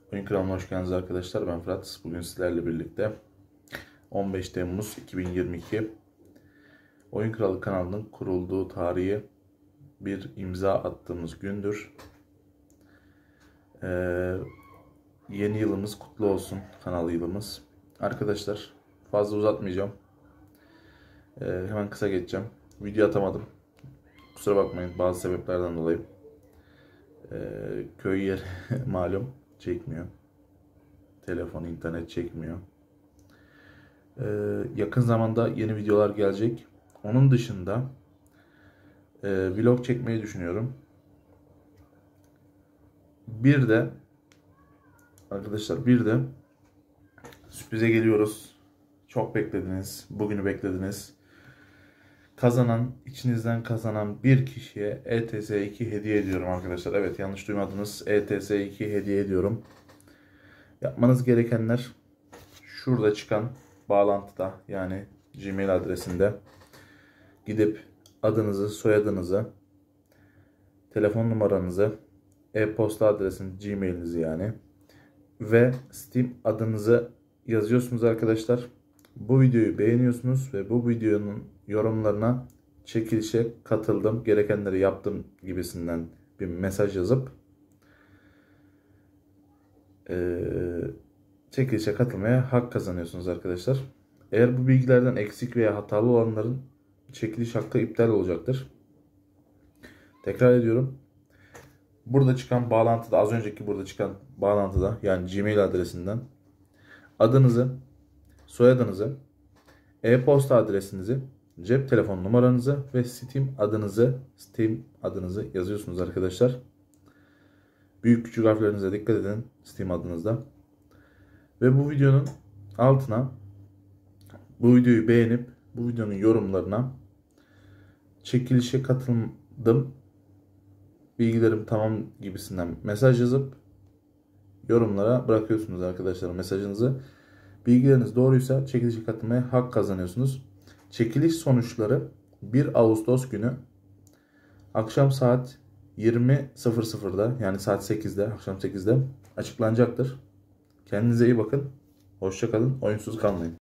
Oyun kanalına hoş geldiniz arkadaşlar. Ben Fırat. Bugün sizlerle birlikte 15 Temmuz 2022 Oyun Kralı kanalının kurulduğu tarihi bir imza attığımız gündür. Yeni yılımız kutlu olsun, kanal yılımız. Arkadaşlar fazla uzatmayacağım. Hemen kısa geçeceğim. Video atamadım. Kusura bakmayın bazı sebeplerden dolayı. Köy yeri malum çekmiyor. Telefon, internet çekmiyor. Yakın zamanda yeni videolar gelecek. Onun dışında vlog çekmeyi düşünüyorum. Bir de arkadaşlar sürprize geliyoruz. Çok beklediniz. Bugünü beklediniz. İçinizden kazanan bir kişiye ETS2 hediye ediyorum arkadaşlar. Evet, yanlış duymadınız. ETS2 hediye ediyorum. Yapmanız gerekenler şurada çıkan bağlantıda, yani Gmail adresinde gidip adınızı, soyadınızı, telefon numaranızı, e-posta adresini, Gmail'inizi yani ve Steam adınızı yazıyorsunuz arkadaşlar. Bu videoyu beğeniyorsunuz ve bu videonun yorumlarına çekilişe katıldım, gerekenleri yaptım gibisinden bir mesaj yazıp çekilişe katılmaya hak kazanıyorsunuz arkadaşlar. Eğer bu bilgilerden eksik veya hatalı olanların çekiliş hakkı iptal olacaktır. Tekrar ediyorum. Burada çıkan bağlantıda, az önceki burada çıkan bağlantıda, yani Gmail adresinden adınızı, soyadınızı, e-posta adresinizi, cep telefon numaranızı ve Steam adınızı yazıyorsunuz arkadaşlar. Büyük küçük harflerinize dikkat edin Steam adınızda. Ve bu videonun altına, bu videoyu beğenip bu videonun yorumlarına çekilişe katıldım, bilgilerim tamam gibisinden mesaj yazıp yorumlara bırakıyorsunuz arkadaşlar mesajınızı. Bilgileriniz doğruysa çekilişe katılmaya hak kazanıyorsunuz. Çekiliş sonuçları 1 Ağustos günü akşam saat 20.00'da, yani saat 8'de, akşam 8'de açıklanacaktır. Kendinize iyi bakın. Hoşça kalın. Oyunsuz kalmayın.